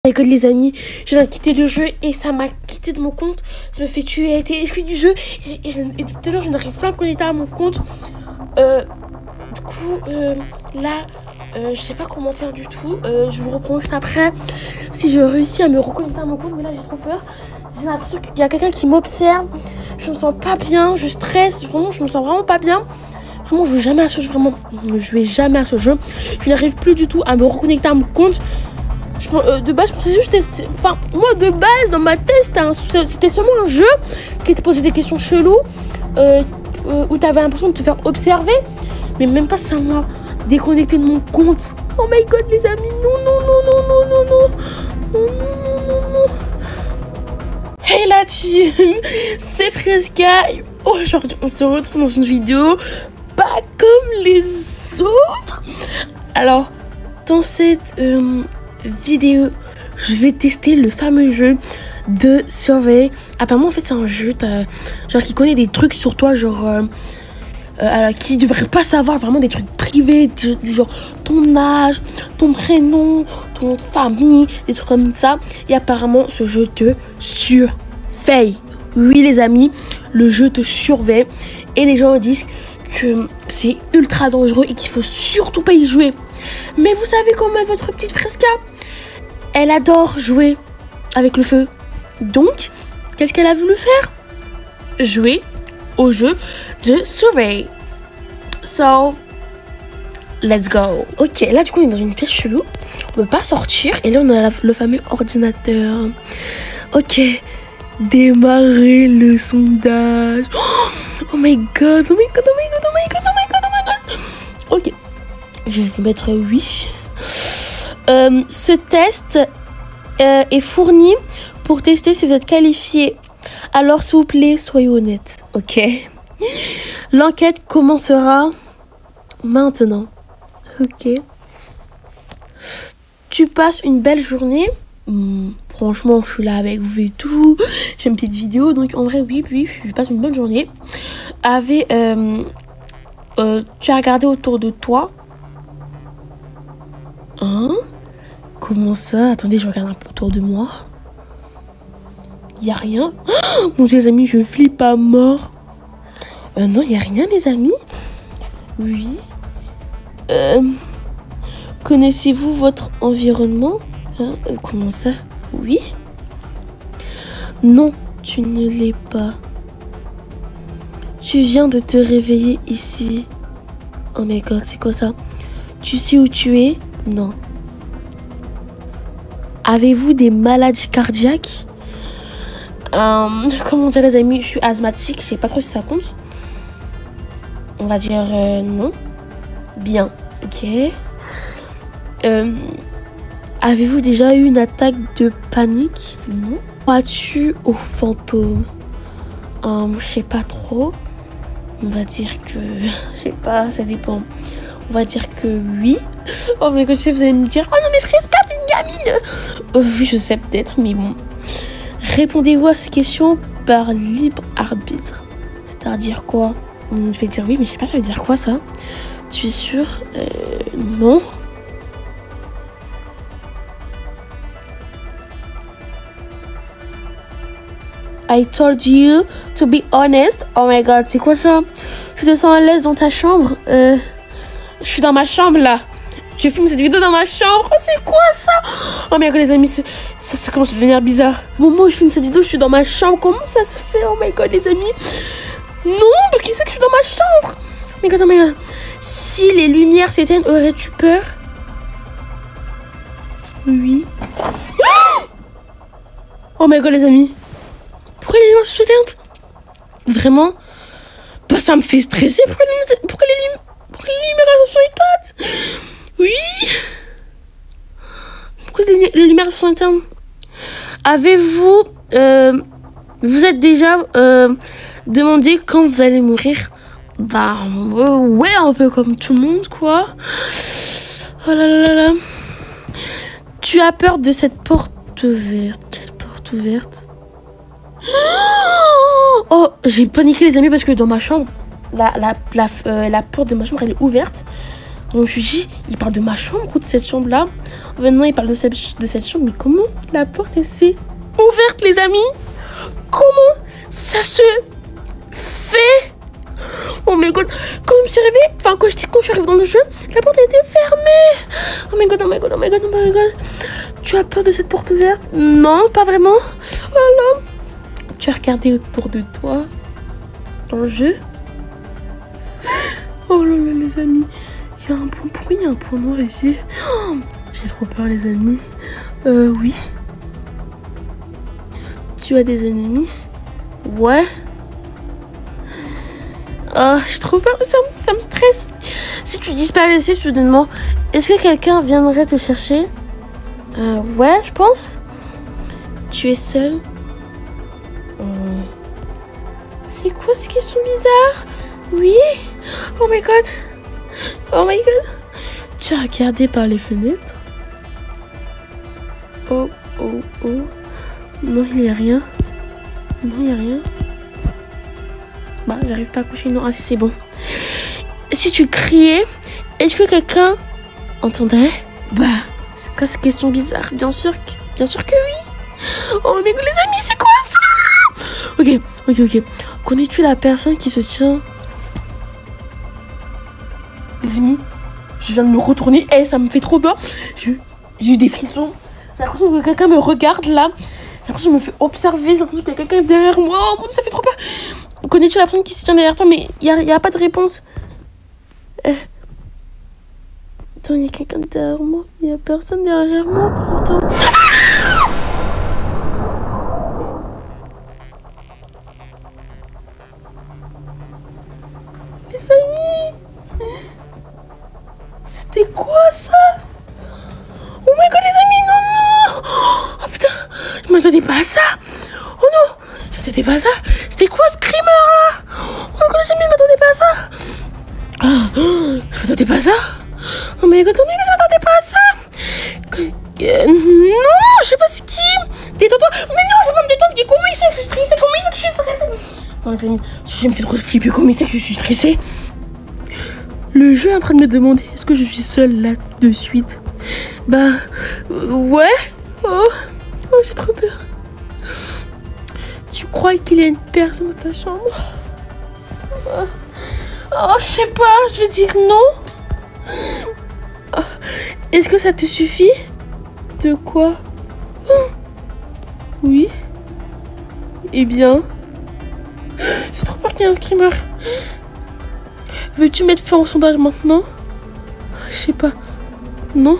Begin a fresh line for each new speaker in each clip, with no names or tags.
My God les amis, je viens de quitter le jeu et ça m'a quitté de mon compte. Ça me fait tuer, a été exclu du jeu et tout à l'heure je n'arrive pas à me connecter à mon compte. Du coup là je sais pas comment faire du tout. Je vous reprends juste après si je réussis à me reconnecter à mon compte, mais là j'ai trop peur. J'ai l'impression qu'il y a quelqu'un qui m'observe. Je me sens pas bien, je stresse, vraiment je me sens vraiment pas bien. Vraiment je vais jamais à ce jeu, vraiment je vais jamais à ce jeu. Je n'arrive plus du tout à me reconnecter à mon compte. De base je pensais juste enfin moi de base dans ma tête c'était seulement un jeu qui te posait des questions cheloues où t'avais l'impression de te faire observer, mais même pas ça m'a déconnecté de mon compte. Oh my god les amis, non. Hey la team, c'est Fresca. Aujourd'hui on se retrouve dans une vidéo pas comme les autres. Alors dans cette vidéo, je vais tester le fameux jeu de surveiller. Apparemment en fait c'est un jeu genre qui connaît des trucs sur toi, genre qui devrait pas savoir, vraiment des trucs privés du genre ton âge, ton prénom, ton famille, des trucs comme ça. Et apparemment ce jeu te surveille. Oui les amis, le jeu te surveille et les gens disent que c'est ultra dangereux et qu'il faut surtout pas y jouer. Mais vous savez comment votre petite Fresca, elle adore jouer avec le feu. Donc, qu'est-ce qu'elle a voulu faire? Jouer au jeu de surveille. So, let's go. Ok, là du coup on est dans une pièce chelou. On peut pas sortir. Et là on a le fameux ordinateur. Ok, démarrer le sondage. Oh my god, oh my god. Ok, je vais mettre oui. Ce test est fourni pour tester si vous êtes qualifié. Alors s'il vous plaît, soyez honnête. Ok. L'enquête commencera maintenant. Ok. Tu passes une belle journée. Franchement, je suis là avec vous et tout. J'ai une petite vidéo. Donc en vrai, oui, je passe une bonne journée. Tu as regardé autour de toi. Hein? Comment ça? Attendez, je regarde un peu autour de moi. Il n'y a rien. Oh, mon Dieu, les amis, je flippe à mort. Non, il n'y a rien, les amis. Oui. Connaissez-vous votre environnement? Hein? Comment ça? Oui. Non, tu ne l'es pas. Tu viens de te réveiller ici. Oh my god, c'est quoi ça? Tu sais où tu es? Non. Avez-vous des maladies cardiaques? Comment dire les amis, je suis asthmatique, je sais pas trop si ça compte. On va dire non. Bien, ok. Avez-vous déjà eu une attaque de panique? Non. Crois-tu aux fantômes? Je sais pas trop. On va dire que... Je sais pas, ça dépend. On va dire que oui. Oh mais que je sais, vous allez me dire, oh non mais Fresca, t'es une gamine. Oui, je sais peut-être, mais bon. Répondez-vous à ces questions par libre arbitre. C'est-à-dire quoi? Je vais dire oui, mais je sais pas ça veut dire quoi ça. Tu es sûr? Non. I told you to be honest. Oh my god, c'est quoi ça? Tu te sens à l'aise dans ta chambre? Je suis dans ma chambre là. Je filme cette vidéo dans ma chambre. Oh, c'est quoi ça? Oh my god les amis, ça commence à devenir bizarre. Au moment où je filme cette vidéo, je suis dans ma chambre. Comment ça se fait? Oh my god les amis. Non, parce qu'il sait que je suis dans ma chambre. Oh my god. Si les lumières s'éteignent, aurais-tu peur? Oui. Oh my god les amis. Pourquoi les lumières s'éteignent? Vraiment? Bah ça me fait stresser. Pourquoi les lumières sont éteintes? Oui. Pourquoi les lumières sont éteintes? Avez-vous vous êtes déjà demandé quand vous allez mourir? Bah ouais, un peu comme tout le monde quoi. Oh là. Tu as peur de cette porte ouverte? Quelle porte ouverte? Oh, j'ai paniqué les amis parce que dans ma chambre, la porte de ma chambre elle est ouverte. Donc je me suis dit, il parle de ma chambre ou de cette chambre-là. Maintenant, il parle de cette chambre. Mais comment la porte, elle s'est ouverte, les amis? Comment ça se fait? Oh my god, quand je me suis réveillée, enfin quand je suis arrivée dans le jeu, la porte a été fermée. Oh my god, oh my god, oh my god, oh my god. Tu as peur de cette porte ouverte? Non, pas vraiment. Voilà. Tu as regardé autour de toi dans le jeu. Oh là là, les amis. Il y a un point, pourquoi il y a un point noir ici? Oh, j'ai trop peur, les amis. Oui. Tu as des ennemis? Ouais. Oh, j'ai trop peur, ça me stresse. Si tu disparaissais soudainement, est-ce que quelqu'un viendrait te chercher? Ouais, je pense. Tu es seule? C'est quoi ces questions bizarres? Oui. Oh my god. Oh my god. Tu as regardé par les fenêtres? Oh, oh, oh. Non, il n'y a rien. Non, il n'y a rien. Bah, j'arrive pas à coucher. Non, ah si, c'est bon. Si tu criais, est-ce que quelqu'un entendrait? Bah, c'est quoi ces questions bizarres? Bien sûr que oui. Oh my god, les amis, c'est quoi ça? Ok. Connais-tu la personne qui se tient? Les amis, je viens de me retourner. Ça me fait trop peur. J'ai eu des frissons. J'ai l'impression que quelqu'un me regarde là. J'ai l'impression que je me fais observer. J'ai l'impression qu'il y a quelqu'un derrière moi. Oh mon Dieu, ça fait trop peur. Connais-tu la personne qui se tient derrière toi? Mais il y a pas de réponse. Attends, il y a quelqu'un derrière moi. Il y a personne derrière moi. Attends. Les amis, c'était quoi ça? Oh my god, les amis, non. Oh putain, je m'attendais pas à ça. Oh non, je m'attendais pas à ça. C'était quoi ce screamer là? Oh my god, les amis, je m'attendais pas à ça. Je m'attendais pas à ça. Oh my god, je m'attendais pas à ça. Non, je sais pas ce qui. Détends-toi. Mais non, je vais pas me détendre. Comment il sait que je suis stressée? Comment il sait que je suis stressée? Oh les amis, je me fais trop flipper. Comment il sait que je suis stressée? Le jeu est en train de me demander est-ce que je suis seule là de suite. Bah ouais. Oh j'ai trop peur. Tu crois qu'il y a une personne dans ta chambre? Oh je sais pas, je vais dire non. Oh, est-ce que ça te suffit? De quoi? Oui. Eh bien, j'ai trop peur qu'il y ait un screamer. Veux-tu mettre fin au sondage maintenant? Je sais pas. Non?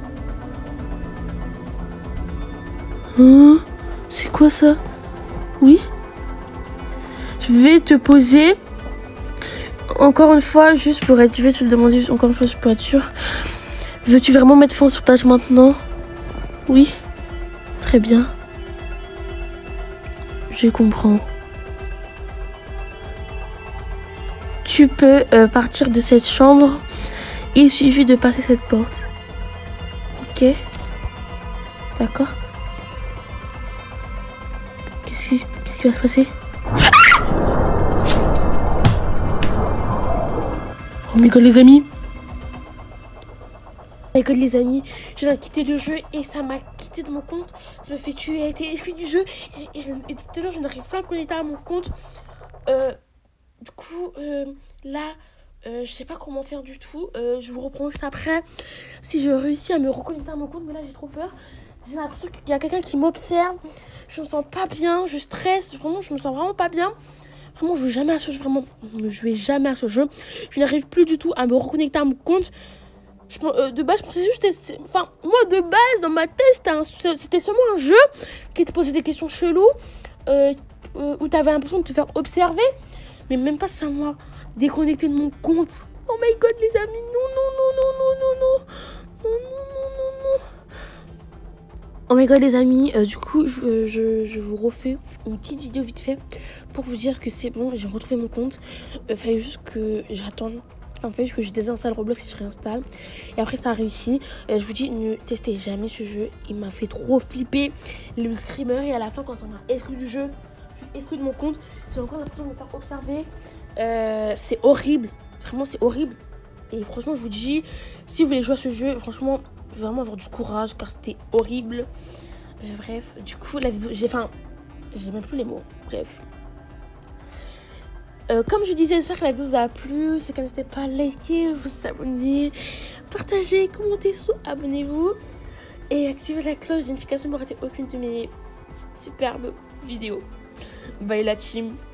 C'est quoi ça? Oui? Je vais te poser encore une fois, juste pour être... Je vais te le demander encore une fois pour être sûr. Veux-tu vraiment mettre fin au sondage maintenant? Oui? Très bien. Je comprends. Tu peux partir de cette chambre. Il suffit de passer cette porte. Ok? D'accord? Qu'est-ce qui va se passer? Oh my god les amis. Oh my god les amis, je viens de quitter le jeu et ça m'a quitté de mon compte. Ça me fait tuer, a été exclu du jeu. Et tout à l'heure je n'arrive pas à me connecter à mon compte. Du coup là je sais pas comment faire du tout. Je vous reprends juste après si je réussis à me reconnecter à mon compte. Mais là j'ai trop peur. J'ai l'impression qu'il y a quelqu'un qui m'observe. Je me sens pas bien, je stresse. Vraiment je me sens vraiment pas bien. Vraiment je joue jamais à ce jeu. Vraiment je ne jouais jamais à ce jeu. Je n'arrive plus du tout à me reconnecter à mon compte. De base je pensais juste... Enfin moi de base dans ma tête c'était seulement un jeu qui te posait des questions cheloues. Où tu avais l'impression de te faire observer. Mais même pas ça m'a déconnecté de mon compte. Oh my god les amis, non. Oh my god les amis, du coup je vous refais une petite vidéo vite fait pour vous dire que c'est bon, j'ai retrouvé mon compte. Fallait juste que j'attende. Enfin, fallait juste que je désinstalle Roblox et je réinstalle. Et après ça a réussi. Je vous dis, ne testez jamais ce jeu. Il m'a fait trop flipper. Le screamer et à la fin quand ça m'a exclu du jeu, exclu de mon compte, j'ai encore l'impression de me faire observer. C'est horrible. Vraiment c'est horrible.
Et franchement, je vous dis, si vous voulez jouer à ce jeu, franchement, vraiment avoir du courage car c'était horrible. Bref, du coup, la vidéo, j'ai même plus les mots. Bref. Comme je disais, j'espère que la vidéo vous a plu. Si n'hésitez pas à liker, vous abonner, partager, commenter, surtout abonnez-vous. Et activez la cloche de notification pour rater aucune de mes superbes vidéos. Bye la team.